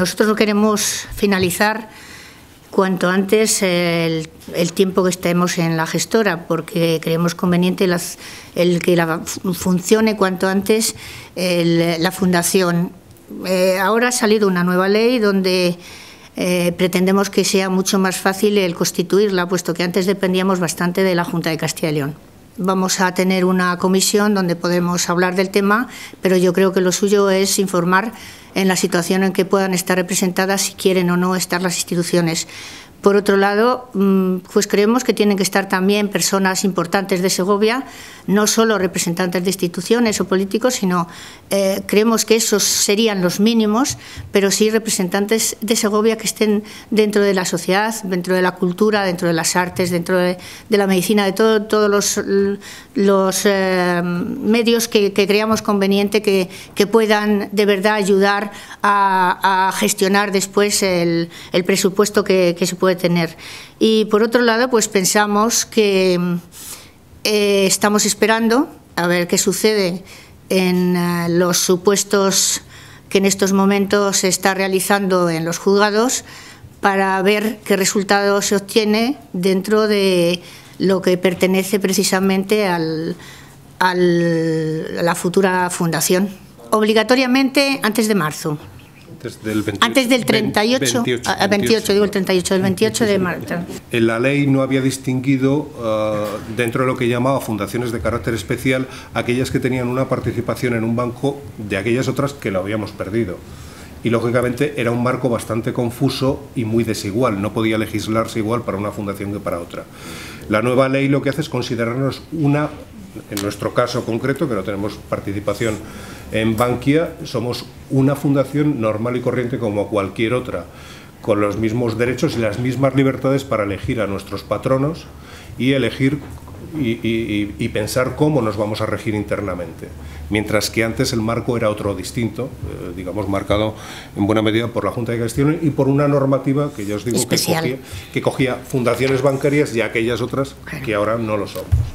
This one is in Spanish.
nosotros queremos finalizar cuanto antes el tiempo que estemos en la gestora, porque creemos conveniente que funcione cuanto antes la fundación. Ahora ha salido una nueva ley donde pretendemos que sea mucho más fácil el constituirla, puesto que antes dependíamos bastante de la Junta de Castilla y León. Vamos a tener una comisión donde podemos hablar del tema, pero yo creo que lo suyo es informar en la situación en que puedan estar representadas, si quieren o no estar las instituciones. Por otro lado, pues creemos que tienen que estar también personas importantes de Segovia, no solo representantes de instituciones o políticos, sino creemos que esos serían los mínimos, pero sí representantes de Segovia que estén dentro de la sociedad, dentro de la cultura, dentro de las artes, dentro de la medicina, de todos los medios que creamos conveniente que puedan de verdad ayudar a gestionar después el presupuesto que se puede tener. Y por otro lado, pues pensamos que estamos esperando a ver qué sucede en los supuestos que en estos momentos se está realizando en los juzgados, para ver qué resultado se obtiene dentro de lo que pertenece precisamente a la futura fundación. Obligatoriamente antes de marzo. Antes del 38, 28, digo el 38, del 28 de marzo. La ley no había distinguido dentro de lo que llamaba fundaciones de carácter especial aquellas que tenían una participación en un banco de aquellas otras que lo habíamos perdido. Y lógicamente era un marco bastante confuso y muy desigual, no podía legislarse igual para una fundación que para otra. La nueva ley lo que hace es considerarnos en nuestro caso concreto, que no tenemos participación en Bankia, somos una fundación normal y corriente como cualquier otra, con los mismos derechos y las mismas libertades para elegir a nuestros patronos y elegir y pensar cómo nos vamos a regir internamente. Mientras que antes el marco era otro distinto, digamos marcado en buena medida por la Junta de Castilla y León y por una normativa que ya os digo que cogía fundaciones bancarias y aquellas otras que ahora no lo son.